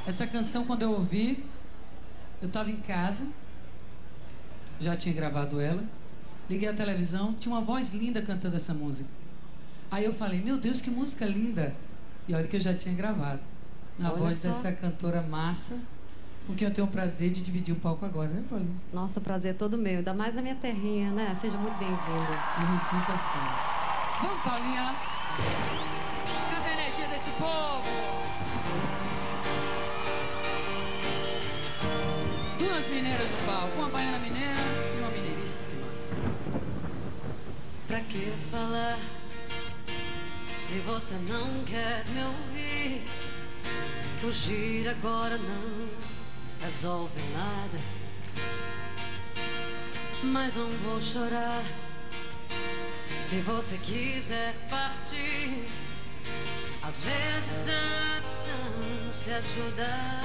Essa canção, quando eu ouvi, eu tava em casa, já tinha gravado ela, liguei a televisão, tinha uma voz linda cantando essa música. Aí eu falei, meu Deus, que música linda! E olha que eu já tinha gravado. Na voz dessa cantora massa, com quem eu tenho o prazer de dividir o palco agora, né, Paulinha? Nossa, o prazer é todo meu, ainda mais na minha terrinha, né? Seja muito bem-vindo. Eu me sinto assim. Vamos, Paulinha! Cadê a energia desse povo? Duas mineiras no palco, uma baiana mineira e uma mineiríssima. Pra que falar se você não quer me ouvir? Fugir agora não resolve nada, mas não vou chorar se você quiser partir. Às vezes a distância ajuda,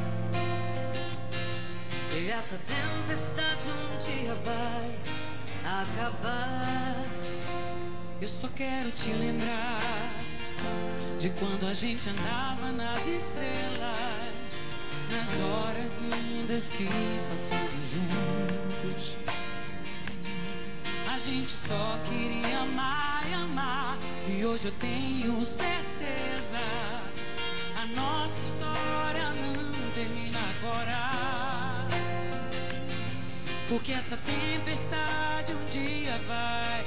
e essa tempestade um dia vai acabar. Eu só quero te lembrar de quando a gente andava nas estrelas, nas horas lindas que passamos juntos. A gente só queria amar e amar, e hoje eu tenho certeza, a nossa história não termina agora, porque essa tempestade um dia vai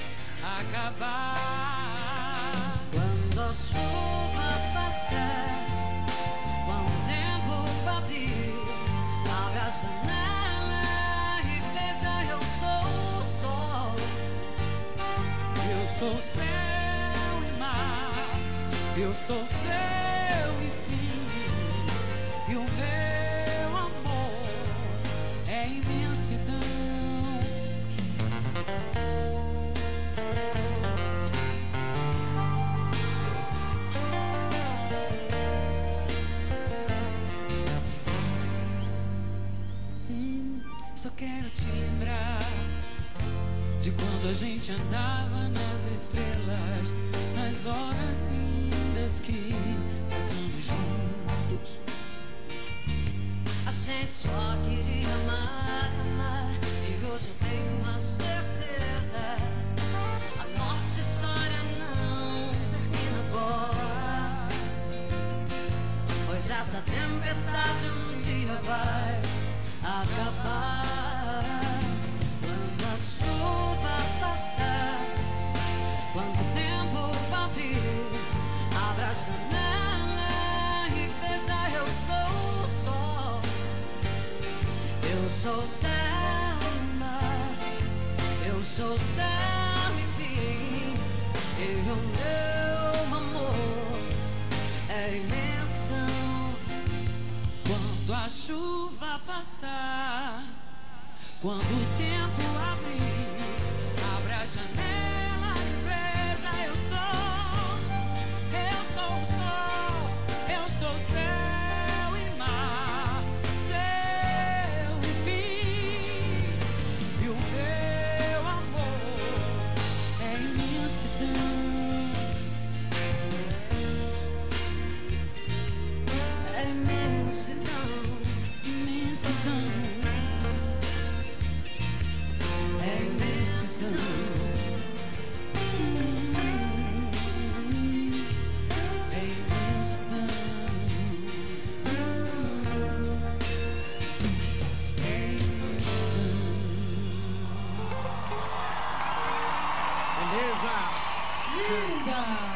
acabar. Quando a chuva passar, quando o tempo abrir, abre a janela e veja, eu sou o sol. Eu sou céu e mar, eu sou céu e fim, e o meu amor é imensidão. Só quero te lembrar de quando a gente andava nas estrelas, nas horas lindas que passamos juntos. A gente só queria amar, amar, e hoje eu tenho uma certeza, a nossa história não termina agora, pois essa tempestade um dia vai acabar. Quando a chuva passar, quando o tempo abrir, abra a janela e veja, eu sou o sol. Eu sou céu e mar, eu sou céu e fim, e o meu amor é imensidão. Quando a chuva passar, quando o tempo abrir, abra a janela e veja, eu sou o sol, eu sou céu e mar, céu e fim, e o meu amor é imensidão. É imensidão, Imensidão. É imensidão. É imensidão. É imensidão. Beleza? Linda!